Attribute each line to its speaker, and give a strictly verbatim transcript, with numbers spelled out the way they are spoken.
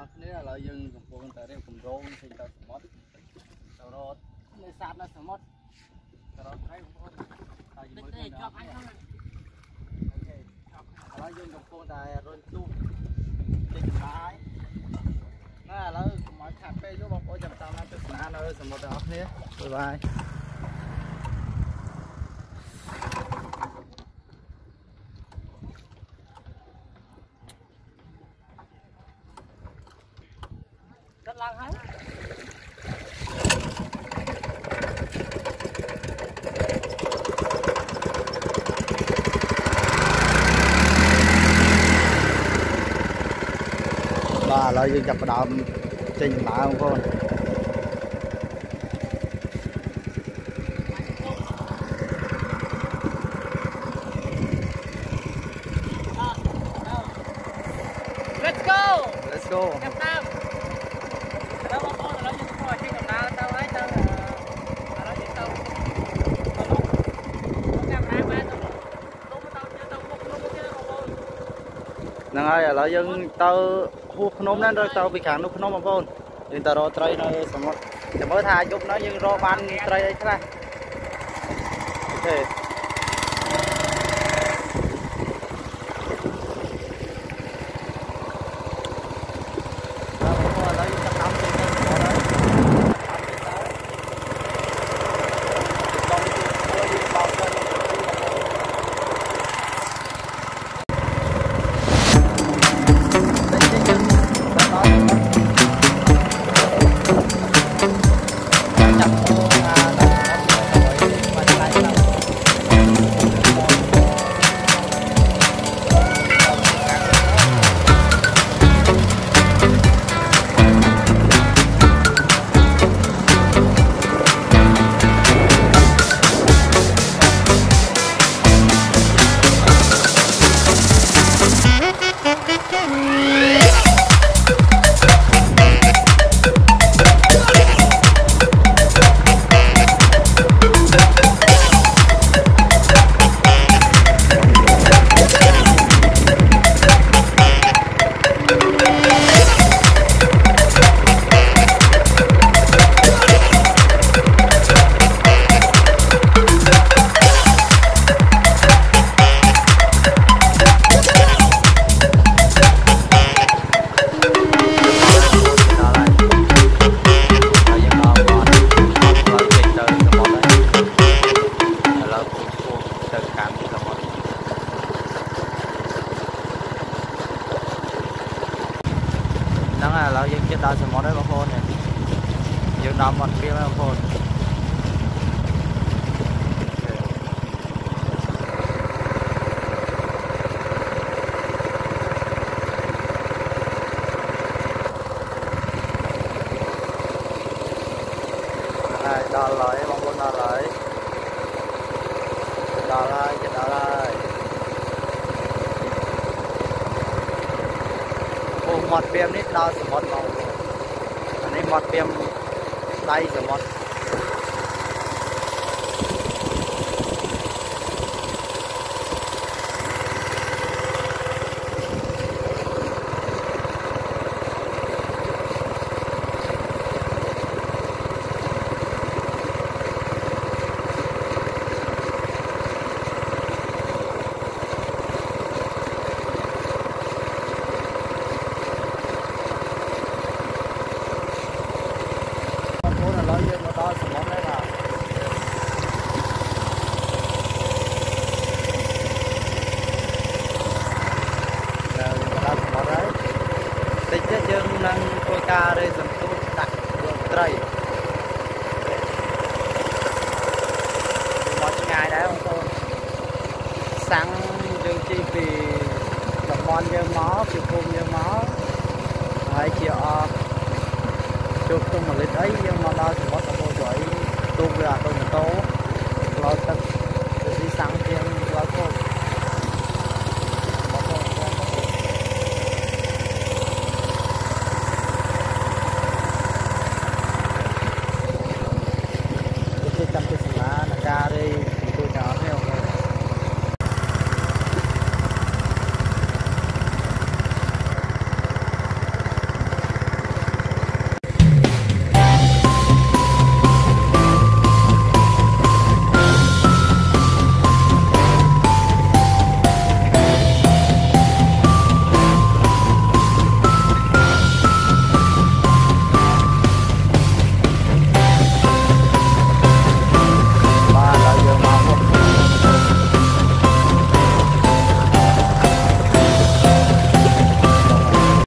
Speaker 1: đó là lợi dương cùng quân tại đây cùng rôn thì ta mót sau đó lấy sạt nó mót sau đó thấy cũng tại vì mới thấy đó lợi dương cùng quân tại rôn tu trên trái nó là lợi mọi cà phê vô bọc ở trong tàu nó tức là nó sẽ một đó thế bye bye. Rất lăng hết. Và lợi dụng chập đậm trình lại không con.
Speaker 2: Let's go.
Speaker 1: Let's go.
Speaker 2: Em Nam. Đó con con là những con trên cầm đao tao ấy tao là đó những tao
Speaker 1: năng ai là dân tao hút nôm nên rồi tao bị kháng nút nôm mà con nhưng tao rồi trai nó sớm mất để mới thay giúp nó nhưng rồi ban trai đấy thế này ok. Đó là lão dân trên đảo sầm mỏ đấy bà con này, dân đảo mặt kia bà con. Này đảo lại bà con đảo lại, đảo lại trên đảo lại. Một biếm nít đào sầm mót màu, anh ấy một biếm đay sầm mót. Dương năng coi ca đây dần tu đặt trời một ngày đấy không tôi sáng dương chi vì tập mòn như máu chịu cùng như máu hai triệu chụp tung một lít ấy nhưng mà đo thì mất một buổi tung ra tôi mình tố lo tất